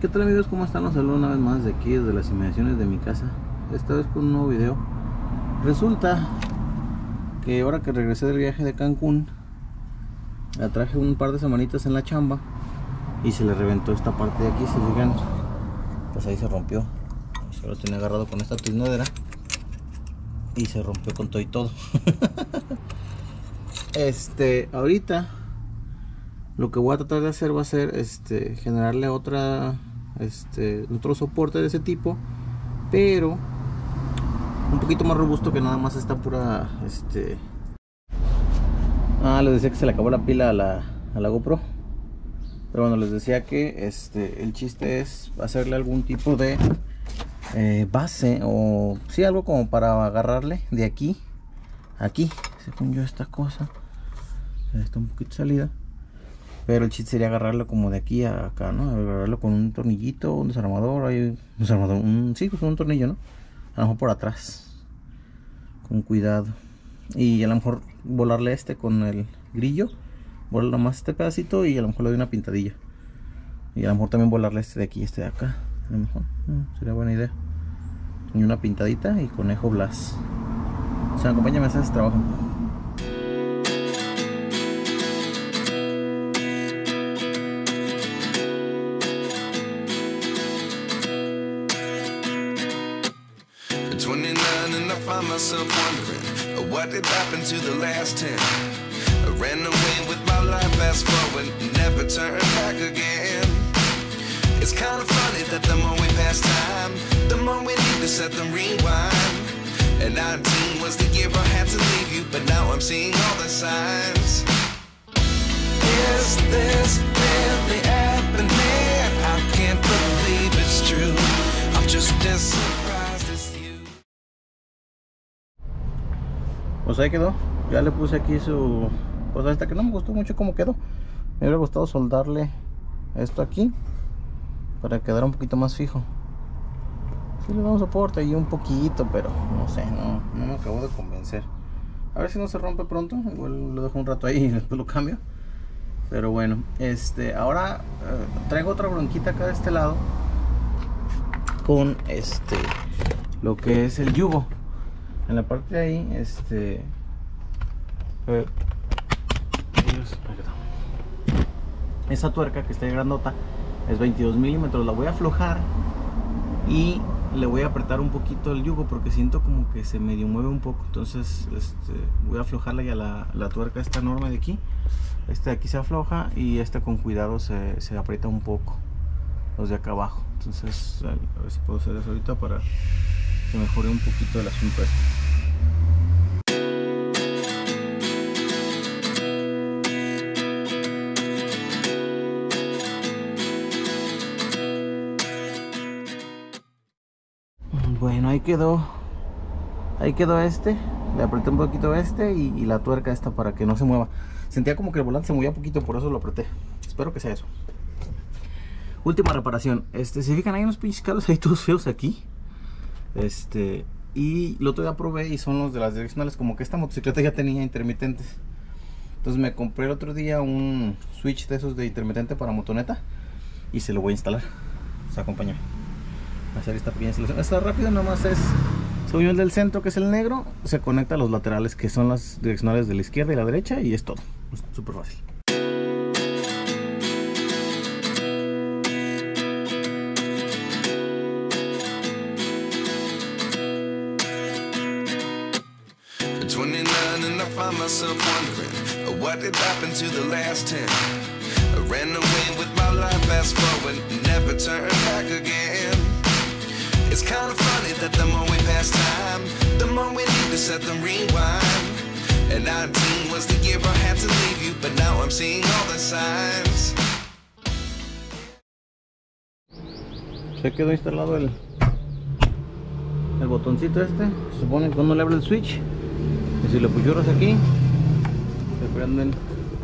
¿Qué tal amigos? ¿Cómo están? Los saludo una vez más de aquí desde las inmediaciones de mi casa. Esta vez con un nuevo video. Resulta que ahora que regresé del viaje de Cancún, la traje un par de semanitas en la chamba y se le reventó esta parte de aquí, si fijan, pues ahí se rompió. Se lo tenía agarrado con esta tiznadera y se rompió con todo y todo. Ahorita lo que voy a tratar de hacer va a ser generarle otro soporte de ese tipo, pero un poquito más robusto, que nada más esta pura les decía que se le acabó la pila a la GoPro, pero bueno, les decía que el chiste es hacerle algún tipo de base, o sí, algo como para agarrarle de aquí a aquí. Según yo, esta cosa está un poquito salida, pero el chiste sería agarrarlo como de aquí a acá, ¿no? Agarrarlo con un tornillito, un desarmador, sí, con un tornillo, ¿no? A lo mejor por atrás, con cuidado. Y a lo mejor volarle con el grillo, volar nomás este pedacito y a lo mejor le doy una pintadilla. Y a lo mejor también volarle de aquí, de acá. A lo mejor sería buena idea. Y una pintadita y conejo Blas. O sea, acompáñame a hacer ese trabajo. Myself wondering what did happen to the last 10. I ran away with my life, fast forward, never turn back again. It's kind of funny that the more we pass time, the more we need to set the rewind. And 19 was the year I had to leave you, but now I'm seeing all the signs. Is this really happening? I can't believe it's true. I'm just as surprised as you. Pues ahí quedó. Ya le puse aquí su cosa esta, que no me gustó mucho cómo quedó. Me hubiera gustado soldarle esto aquí para quedar un poquito más fijo. Sí le damos soporte ahí un poquito, pero no sé, no me acabo de convencer. A ver si no se rompe pronto. Igual lo dejo un rato ahí y después lo cambio. Pero bueno, ahora traigo otra bronquita acá de este lado con lo que es el yugo. En la parte de ahí, esa tuerca que está ahí grandota es 22 milímetros. La voy a aflojar y le voy a apretar un poquito el yugo porque siento como que se medio mueve un poco. Entonces voy a aflojarla ya la tuerca esta enorme de aquí. De aquí se afloja y con cuidado se aprieta un poco los de acá abajo. Entonces a ver si puedo hacer eso ahorita para que mejore un poquito el asunto Bueno, ahí quedó le apreté un poquito y la tuerca esta para que no se mueva. Sentía como que el volante se movía poquito, por eso lo apreté. Espero que sea eso. Última reparación. Si fijan, hay unos pinches cables ahí todos feos aquí. Y el otro día probé y son los de las direccionales. Como que esta motocicleta ya tenía intermitentes. Entonces me compré el otro día un switch de esos de intermitente para motoneta y se lo voy a instalar. O sea, acompáñame a hacer esta pequeña instalación. Está rápido, nomás es según el del centro, que es el negro, se conecta a los laterales, que son las direccionales de la izquierda y la derecha, y es todo. Es súper fácil. Myself wondering what did happen to the last 10. I ran away with my life, fast forward, never turn back again. It's kind of funny that the more we pass time, the more we need to set the rewind. And 19 was the year I had to leave you, but now I'm seeing all the signs. Se quedó instalado el botoncito Se supone que cuando le abre el switch, y si lo puchurras aquí, se prenden.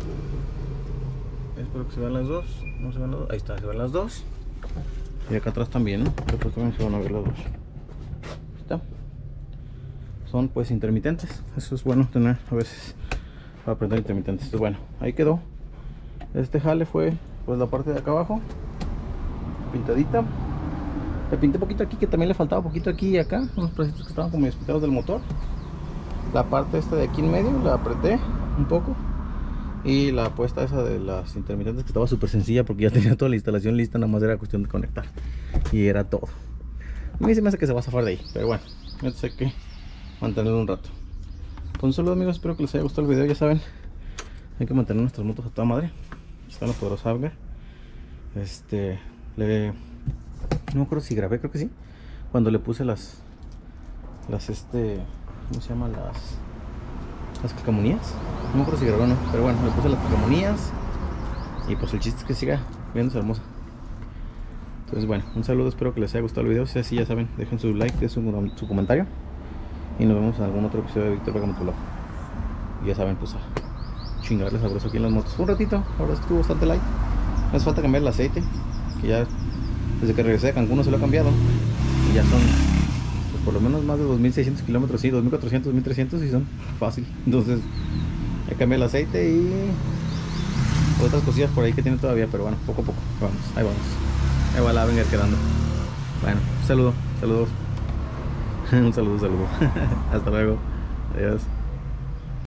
Espero que se vean las dos. No se ven las dos. Ahí está, se ven las dos. Y acá atrás también, ¿no? Después también se van a ver las dos. Ahí está. Son pues intermitentes. Eso es bueno tener a veces para prender intermitentes. Entonces, bueno, ahí quedó. Este jale fue pues la parte de acá abajo. pintadita. Le pinté un poquito aquí, que también le faltaba poquito aquí y acá, unos pedacitos que estaban como despintados del motor. La parte esta de aquí en medio la apreté un poco. Y la puesta esa de las intermitentes, que estaba súper sencilla porque ya tenía toda la instalación lista, nada más era cuestión de conectar. Y era todo. A mí se me hace que se va a zafar de ahí, pero bueno, entonces hay que mantenerlo un rato. Pues un saludo, amigos, espero que les haya gustado el video. Ya saben, hay que mantener nuestras motos a toda madre. Están los poderosos Avenger. No me acuerdo si grabé, creo que sí, cuando le puse las ¿cómo se llaman? Las calcamonías. No me acuerdo si grabó o no, pero bueno, le puse las calcamonías. Y pues el chiste es que siga viéndose hermosa. Entonces bueno, un saludo, espero que les haya gustado el video. Si es así, ya saben, dejen su like, dejen su comentario. Y nos vemos en algún otro episodio de Víctor Vega Motovlog. Y ya saben, pues a chingarles sabroso aquí en las motos. Un ratito, ahora estuvo bastante light. Me hace falta cambiar el aceite, que ya desde que regresé de Cancún no se lo he cambiado. Y ya son pues, por lo menos más de 2600 kilómetros, sí, 2400, 2300 y son fácil. Entonces ya cambié el aceite y otras cosillas por ahí que tiene todavía, pero bueno, poco a poco, vamos, ahí vamos. Ahí va la Avenger quedando. Bueno, saludos. Un saludo. Hasta luego. Adiós.